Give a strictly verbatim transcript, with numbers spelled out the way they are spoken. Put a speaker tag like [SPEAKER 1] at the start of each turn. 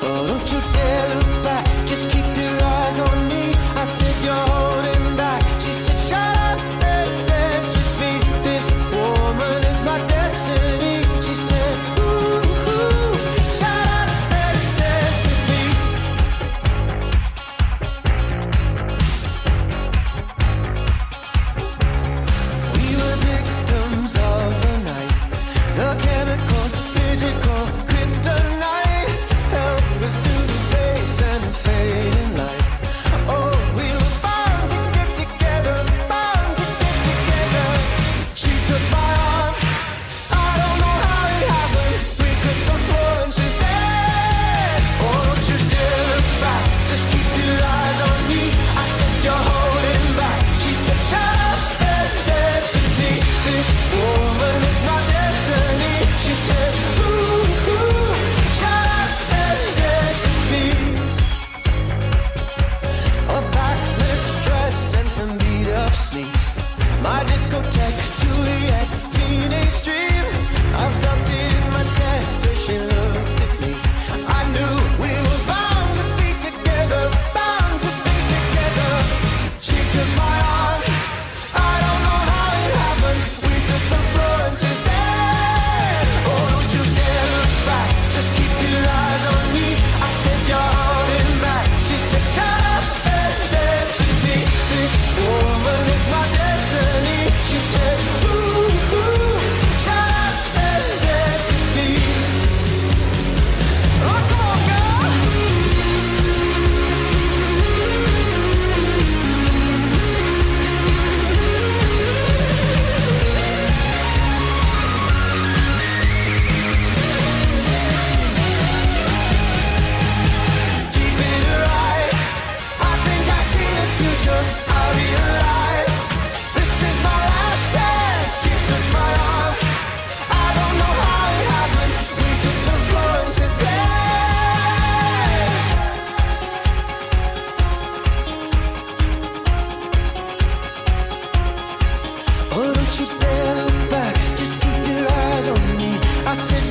[SPEAKER 1] Oh, don't you dare look back, just keep your eyes on me. I said you're holding back. She said shut up and dance with me. This woman is my destiny. She said ooh, ooh, shut up and dance with me. We were victims of the night, the chemical, physical kryptonite. Help us to the base and the fading light. Oh, we were bound to get together, bound to get together. She took my arm, I don't know how it happened. We took the floor and she said, oh, don't you dare look back, just keep your eyes on me. I said you're holding back. She said shut up and dance with me. This woman is my destiny. She said ooh, ooh, shut up and dance with me. A backless dress and some beat up sneaks. My discotheque, Juliet, teenage dream. I felt it in my chest as she looked at me. I knew we were bound to be together, bound to be together. She took my arm, I don't know how it happened. We took the floor and she said, oh, don't you dare look back, just keep your eyes on me. I said you're holding back. She said shut up and dance with me. This woman is my destiny. She said ooh, ooh, shut up and dance with me. Oh, come on, girl. Deep in her eyes, I think I see a future. I realize this is my last chance. She took my arm, I don't know how it happened. We took the floor and she said, oh, don't you dare look back, just keep your eyes on me. I said